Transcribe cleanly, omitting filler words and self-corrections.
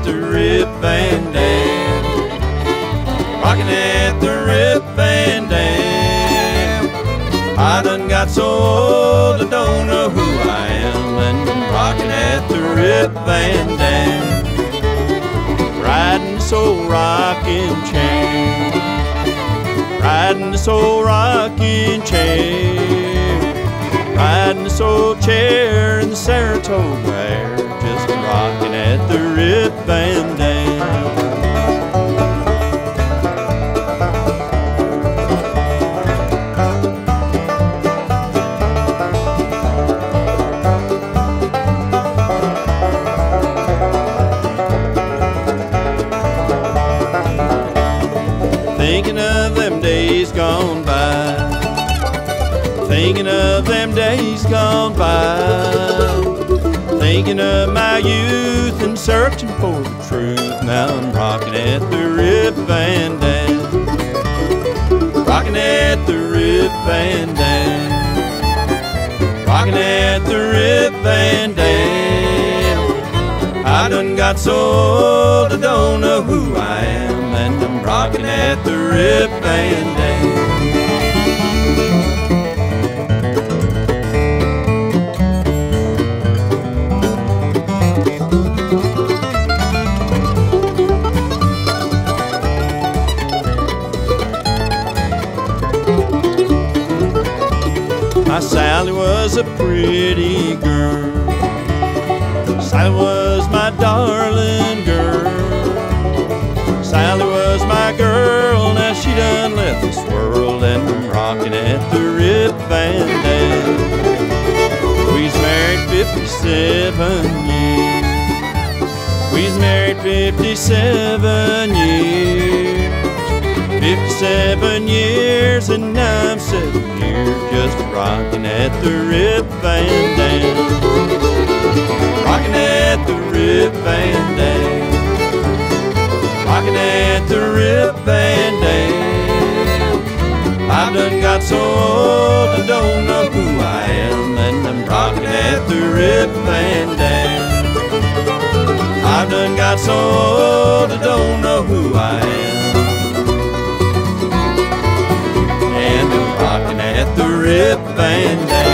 at the Rip Van Dam. Rockin' at the Rip Van Dam. I done got so old I don't know who I am, and I'm rockin' at the Rip Van Dam. Riding this old rocking chair, riding this old rocking chair, riding this old chair in the Saratoga air, just rockin' at the Rip Van Dam. Thinking of them days gone by, thinking of them days gone by, thinking of my youth and searching for the truth. Now I'm rocking at the Rip Van Dam, rocking at the Rip Van Dam, rocking at the Rip Van Dam. I done got so old I don't know who I am, and I'm rocking at the Rip Van Dam. My Sally was a pretty girl, Sally was my darling girl. Sally was my girl, now she done left this world, and I'm rocking at the Rip Van Dam. We's married 57 years, we's married 57 years, 57 years, and now I'm sitting here just rocking at the Rip Van Dam, rocking at the Rip Van Dam, rocking at the Rip Van Dam. I've done got so old I don't know who I am, and I'm rocking at the Rip Van Dam. I've done got so old I don't know who I am, and I'm rocking at the Rip Van Dam.